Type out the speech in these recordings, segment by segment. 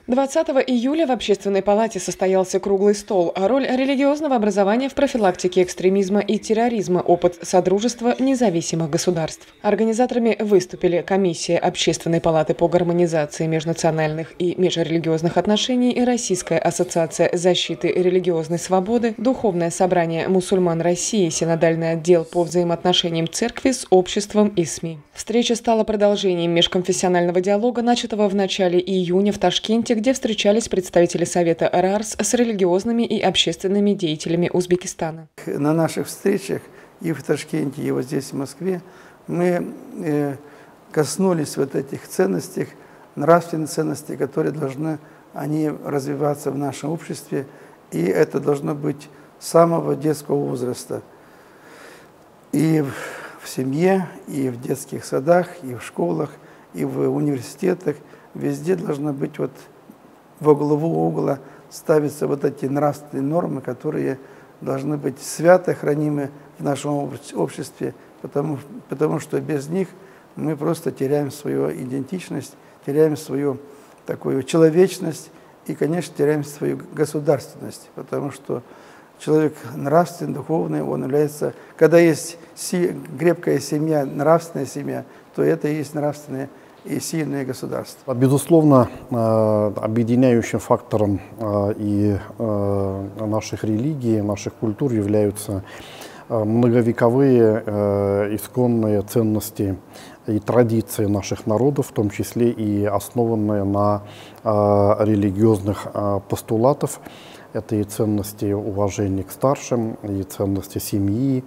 20 июля в Общественной палате состоялся круглый стол «Роль религиозного образования в профилактике экстремизма и терроризма. Опыт Содружества независимых государств». Организаторами выступили Комиссия Общественной палаты по гармонизации межнациональных и межрелигиозных отношений и Российская ассоциация защиты религиозной свободы, Духовное собрание мусульман России, Синодальный отдел по взаимоотношениям церкви с обществом и СМИ. Встреча стала продолжением межконфессионального диалога, начатого в начале июня в Ташкенте, где встречались представители Совета РАРС с религиозными и общественными деятелями Узбекистана. На наших встречах и в Ташкенте, и вот здесь, в Москве, мы коснулись вот этих ценностей, нравственных ценностей, которые должны они развиваться в нашем обществе, и это должно быть с самого детского возраста. И в семье, и в детских садах, и в школах, и в университетах, везде должно быть вот во главу угла ставятся вот эти нравственные нормы, которые должны быть свято хранимы в нашем обществе, потому что без них мы просто теряем свою идентичность, теряем свою такую человечность и, конечно, теряем свою государственность, потому что человек нравственный, духовный, он является, когда есть крепкая семья, нравственная семья, то это и есть нравственное и сильное государство. Безусловно, объединяющим фактором и наших религий, наших культур являются многовековые исконные ценности и традиции наших народов, в том числе и основанные на религиозных постулатах. Это и ценности уважения к старшим, и ценности семьи,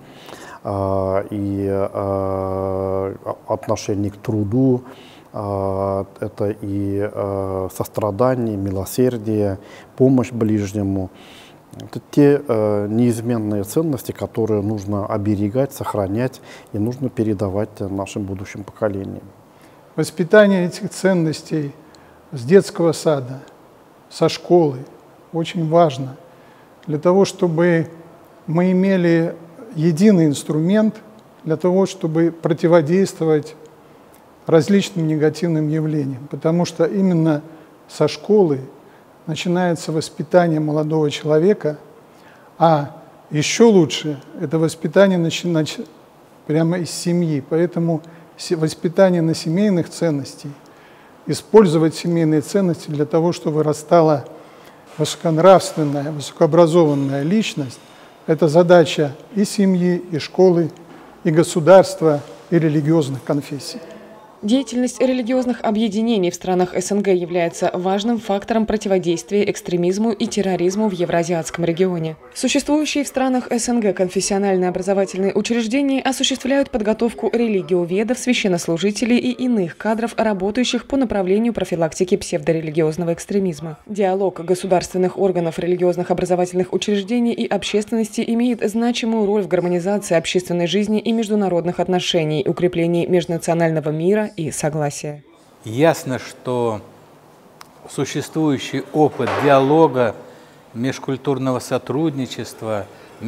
и отношение к труду, это и сострадание, милосердие, помощь ближнему. Это те неизменные ценности, которые нужно оберегать, сохранять и нужно передавать нашим будущим поколениям. Воспитание этих ценностей с детского сада, со школы очень важно для того, чтобы мы имели единый инструмент для того, чтобы противодействовать различным негативным явлениям, потому что именно со школы начинается воспитание молодого человека, а еще лучше это воспитание начинать прямо из семьи. Поэтому воспитание на семейных ценностях, использовать семейные ценности для того, чтобы вырастала высоконравственная, высокообразованная личность, это задача и семьи, и школы, и государства, и религиозных конфессий. Деятельность религиозных объединений в странах СНГ является важным фактором противодействия экстремизму и терроризму в Евразиатском регионе. Существующие в странах СНГ конфессиональные образовательные учреждения осуществляют подготовку религиоведов, священнослужителей и иных кадров, работающих по направлению профилактики псевдорелигиозного экстремизма. Диалог государственных органов религиозных образовательных учреждений и общественности имеет значимую роль в гармонизации общественной жизни и международных отношений, укреплении межнационального мира и согласия. Ясно, что существующий опыт диалога, межкультурного сотрудничества,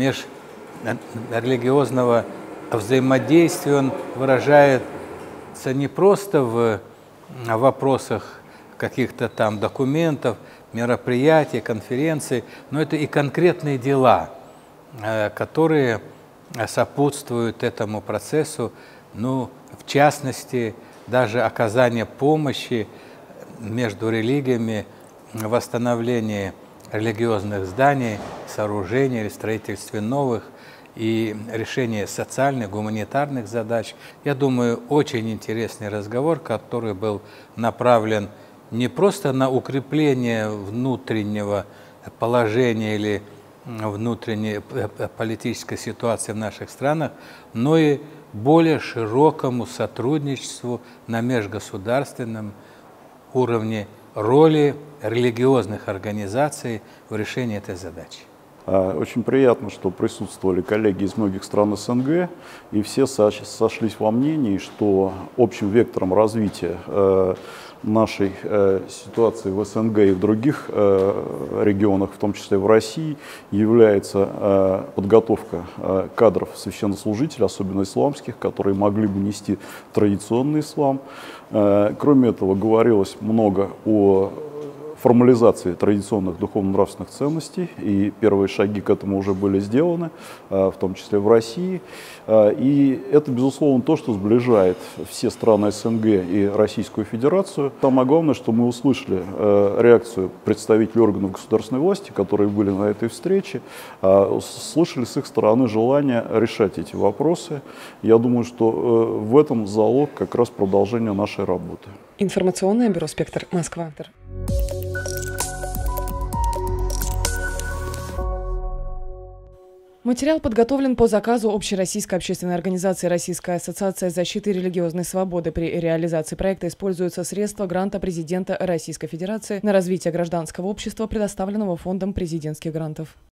межрелигиозного взаимодействия, он выражается не просто в вопросах каких-то там документов, мероприятий, конференций, но это и конкретные дела, которые сопутствуют этому процессу, ну, в частности, даже оказание помощи между религиями в восстановлении религиозных зданий, сооружений или строительстве новых и решение социальных, гуманитарных задач. Я думаю, очень интересный разговор, который был направлен не просто на укрепление внутреннего положения или внутренней политической ситуации в наших странах, но и более широкому сотрудничеству на межгосударственном уровне роли религиозных организаций в решении этой задачи. Очень приятно, что присутствовали коллеги из многих стран СНГ, и все сошлись во мнении, что общим вектором развития нашей ситуации в СНГ и в других регионах, в том числе в России, является подготовка кадров священнослужителей, особенно исламских, которые могли бы нести традиционный ислам. Кроме этого, говорилось много о формализации традиционных духовно-нравственных ценностей, и первые шаги к этому уже были сделаны, в том числе в России. И это, безусловно, то, что сближает все страны СНГ и Российскую Федерацию. Самое главное, что мы услышали реакцию представителей органов государственной власти, которые были на этой встрече, слышали с их стороны желание решать эти вопросы. Я думаю, что в этом залог как раз продолжения нашей работы. Информационное бюро «Спектр», Москва. Материал подготовлен по заказу Общероссийской общественной организации «Российская ассоциация защиты религиозной свободы». При реализации проекта используются средства гранта президента Российской Федерации на развитие гражданского общества, предоставленного Фондом президентских грантов.